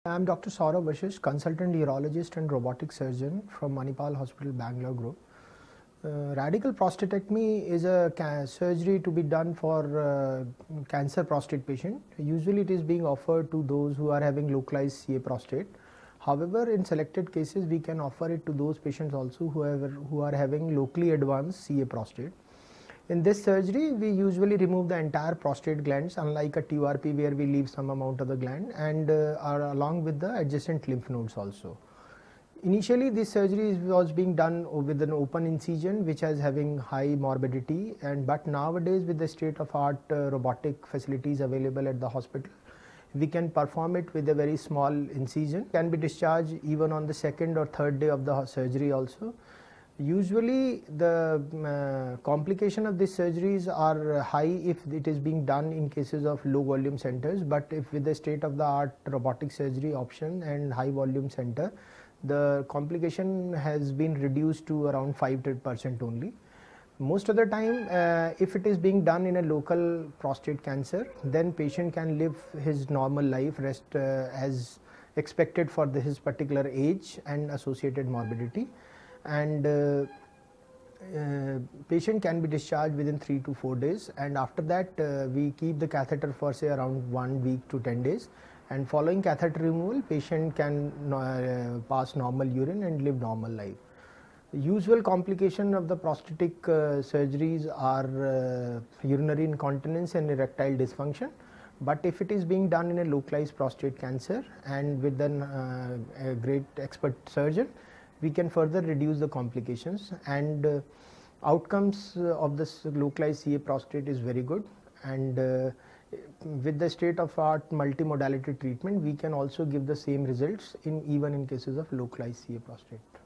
I'm Dr. Saurabh, consultant urologist and robotic surgeon from Manipal Hospital, Bangalore group. Radical prostatectomy is a surgery to be done for cancer prostate patient. Usually it is being offered to those who are having localized CA prostate. However, in selected cases we can offer it to those patients also who are having locally advanced CA prostate. In this surgery, we usually remove the entire prostate glands, unlike a TURP where we leave some amount of the gland, and are along with the adjacent lymph nodes also. Initially, this surgery was being done with an open incision, which is having high morbidity, but nowadays with the state-of-art robotic facilities available at the hospital, we can perform it with a very small incision. Can be discharged even on the second or third day of the surgery also. Usually the complication of these surgeries are high if it is being done in cases of low volume centers, but if with the state of the art robotic surgery option and high volume center, the complication has been reduced to around 5% only. Most of the time if it is being done in a local prostate cancer, then patient can live his normal life, rest as expected for his particular age and associated morbidity, and patient can be discharged within 3 to 4 days, and after that we keep the catheter for say around 1 week to 10 days, and following catheter removal patient can pass normal urine and live normal life. The usual complication of the prostatic surgeries are urinary incontinence and erectile dysfunction, but if it is being done in a localized prostate cancer and with a great expert surgeon, we can further reduce the complications, and outcomes of this localized CA prostate is very good, and with the state-of-art multimodality treatment we can also give the same results even in cases of localized CA prostate.